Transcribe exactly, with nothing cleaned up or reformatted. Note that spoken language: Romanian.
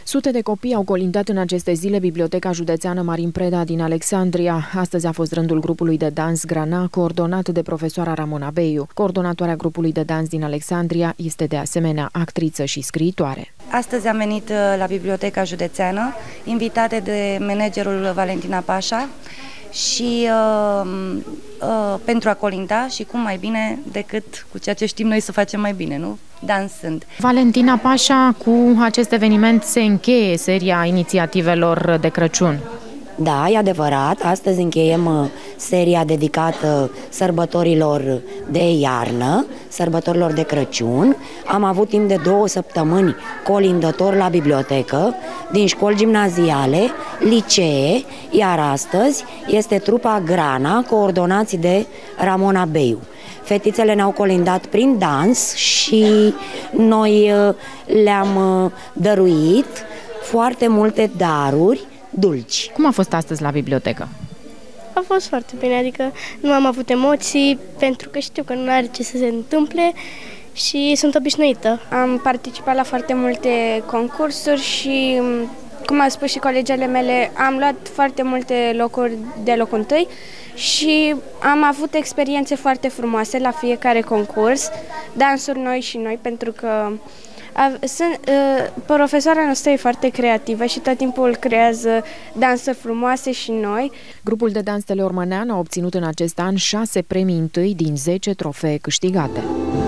Sute de copii au colindat în aceste zile Biblioteca Județeană Marin Preda din Alexandria. Astăzi a fost rândul grupului de dans Grana, coordonat de profesoara Ramona Beiu. Coordonatoarea grupului de dans din Alexandria este de asemenea actriță și scriitoare. Astăzi am venit la Biblioteca Județeană, invitate de managerul Valentina Pașa, și uh, uh, pentru a colinda și cum mai bine decât cu ceea ce știm noi să facem mai bine, nu? Dansând. Valentina Pașa, cu acest eveniment se încheie seria inițiativelor de Crăciun. Da, e adevărat. Astăzi încheiem seria dedicată sărbătorilor de iarnă, sărbătorilor de Crăciun. Am avut timp de două săptămâni colindători la bibliotecă, din școli gimnaziale, licee, iar astăzi este trupa Grana, coordonați de Ramona Beiu. Fetițele ne-au colindat prin dans și noi le-am dăruit foarte multe daruri dulci. Cum a fost astăzi la bibliotecă? A fost foarte bine, adică nu am avut emoții, pentru că știu că nu are ce să se întâmple și sunt obișnuită. Am participat la foarte multe concursuri și, cum au spus și colegele mele, am luat foarte multe locuri de locul întâi și am avut experiențe foarte frumoase la fiecare concurs, dansuri noi și noi, pentru că Sunt, uh, profesoara noastră e foarte creativă și tot timpul creează dansuri frumoase și noi. Grupul de dans Teleormănean a obținut în acest an șase premii întâi din zece trofee câștigate.